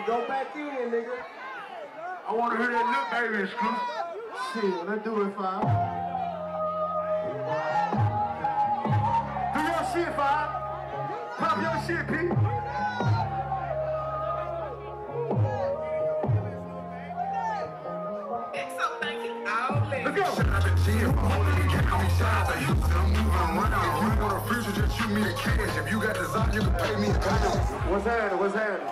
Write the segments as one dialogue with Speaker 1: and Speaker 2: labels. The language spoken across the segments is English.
Speaker 1: Go back in, nigga.
Speaker 2: I want to hear that Lil Baby exclusive.
Speaker 1: Shit, let's do it, Five.
Speaker 2: Do your shit, Five. Pop your shit, P. Let's go. Shout out to G for holding me down. Me shout out to Houston, I'm moving around. If you want a future, just shoot me the cash. If you got desire, you can pay me a pound.
Speaker 1: What's happening? What's happening?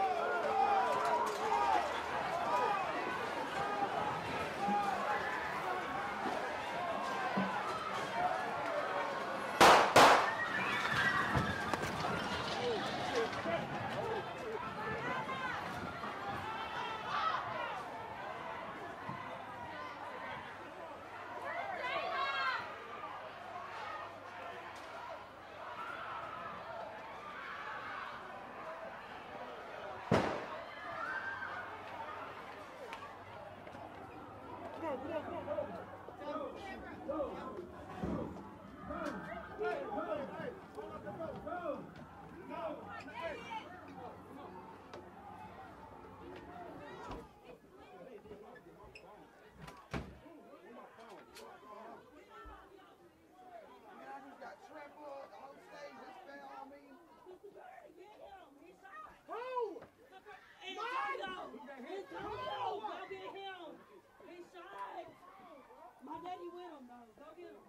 Speaker 3: My daddy with him, though. Go get him.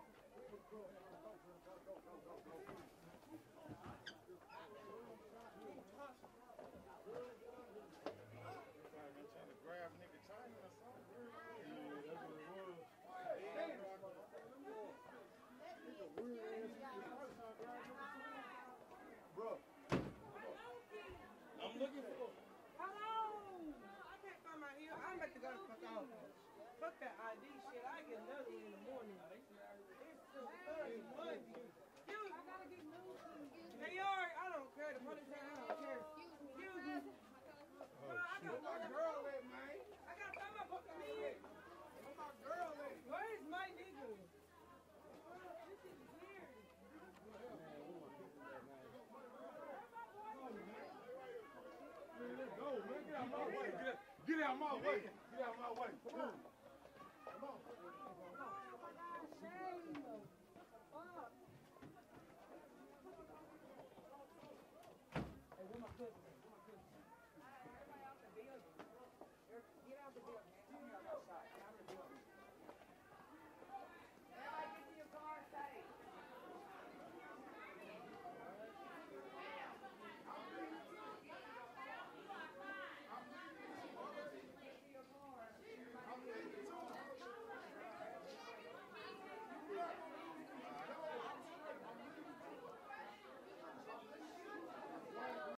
Speaker 2: Trying to grab nigga China or something.
Speaker 4: Yeah, that's what it was. Bro, I'm looking for.
Speaker 5: Hello! I can't find my heel. I'm about to go the fuck off. Fuck that ID shit. I get another one in the morning. It's still Thursday, Monday. I gotta get news. They are. I don't care. The police say I don't care. Excuse me. I got my girl at, man. I got to throw my fucking head. Where my girl at? Where is my nigga? This is weird.
Speaker 4: Man, let's go, man. Get out my way. Get out my way. Get out my way. Come on.